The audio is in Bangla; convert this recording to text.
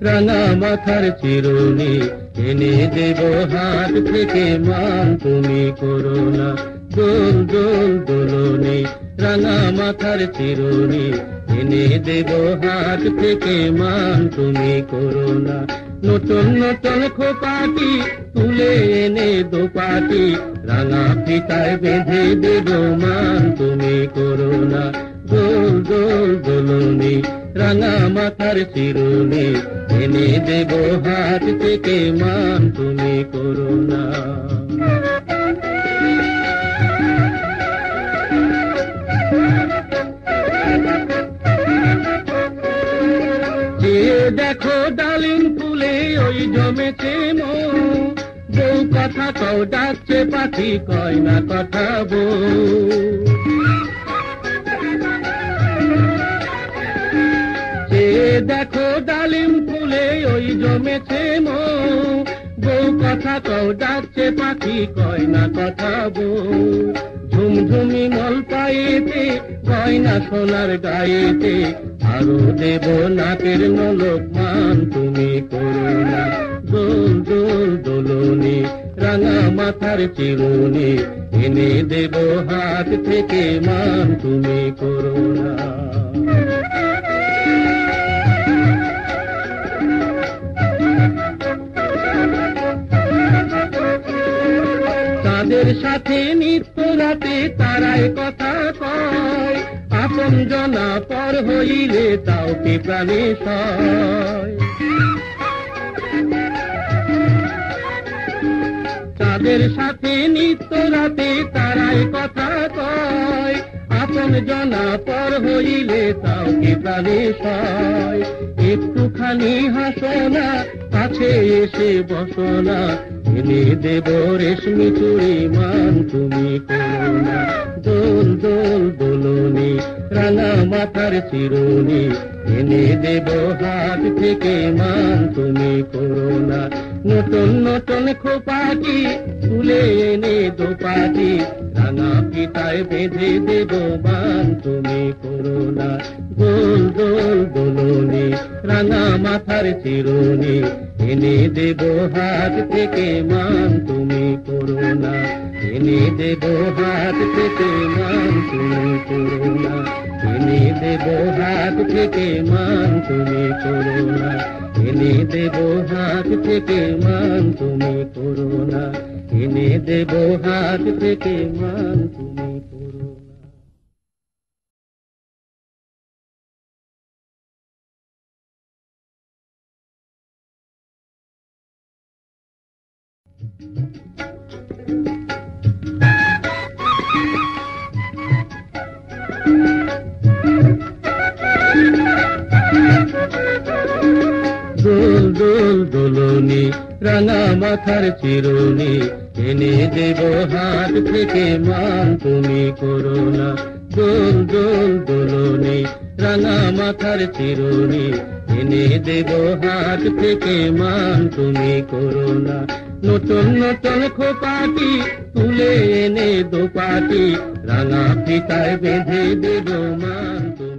রাঙা মাথার চিরুনি এনে দেব হাত থেকে মান তুমি করো না দোল দোল দোলনি রাঙা মাথার চিরুনি এনে দেব হাত থেকে মান তুমি করো না নতুন নতুন খোপাটি তুলে এনে দোপাটি রাঙা ফিতায় বেঁধে দেব মান তুমি করো না দোল দোল দোলনি রাঙা মাথার চিরুনি এনে দেব হাত থেকে মান তুমি করো না যে দেখো ডালিম ফুলে ওই জমেছে মন বউ কথা কও ডাকছে পাখি কয় না কথা বউ দেখো ডালিম ফুলে ওই জমেছে মন বউ কথা কও ডাকছে পাখি কয় না কথা বউ ঝুমঝুমি মল পায়েতে গয়না সোনার গায়েতে আরো দেব নাকের নলক মান তুমি করো না দোল দোল দোলনি রাঙা মাথার চিরুনি এনে দেব হাত থেকে মান তুমি করো না তাদের সাথে নিত্য রাতে তারাই কথা কয় আপন জনা পর হইলে তাও কি প্রাণে সয় তাদের সাথে নিত্য রাতে তারাই কথা কয় আপন জনা পর হইলে তাও কি প্রাণে সয় একটুখানি হাসো না কাছে এসে বসো না এনে দেব রেশমি চুড়ি মান তুমি করো না দোল দোল দোলনি রাঙা মাথার চিরুনি এনে দেব হাত থেকে মান তুমি করো না নতুন নতুন খোপাটি তুলে এনে দোপাটি রাঙা পিতায় বেঁধে দেব মান তুমি করো না দোল দোল দোলনি রাঙা মাথার চিরুনি এনে দেব হাত থেকে মান তুমি করো না এনে দেব হাত থেকে মান তুমি করো না এনে দেব হাত থেকে মান তুমি করো না এনে দেব হাত থেকে মান তুমি করো না এনে দেব হাত থেকে মান তুমি করো না দোল দোল দোলনি রাঙা মাথার চিরুনি এনে দেব হাত থেকে মান তুমি করো না দোল দোল দোলনি রাঙা মাথার চিরুনি এনে দেব হাত থেকে মান তুমি করো না নতুন নতুন খোপাটি তুলে এনে দোপাটি রাঙা ফিতায় বেঁধে দেব মান তুমি